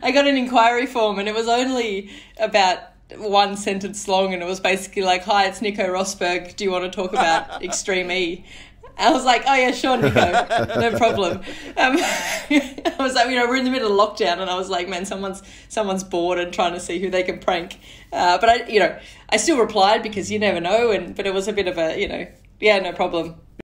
I got an inquiry form and it was only about one sentence long, and it was basically like, "Hi, it's Nico Rosberg. Do you want to talk about Extreme E?" I was like, "Oh yeah, sure, Nico, no problem." I was like, we're in the middle of lockdown, and I was like, "Man, someone's bored and trying to see who they can prank." But I still replied because you never know. But it was a bit of a, yeah, no problem.